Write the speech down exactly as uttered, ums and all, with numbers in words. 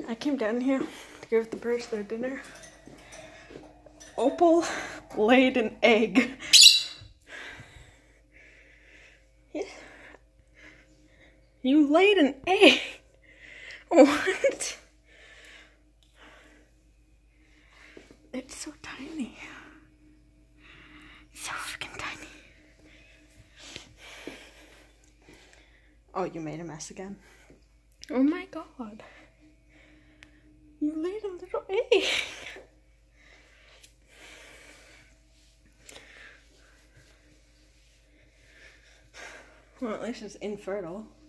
I came down here to give the birds their dinner. Opal laid an egg. Yeah. You laid an egg? What? It's so tiny. So freaking tiny. Oh, you made a mess again. Oh my god. You laid a little egg. Well, at least it's infertile.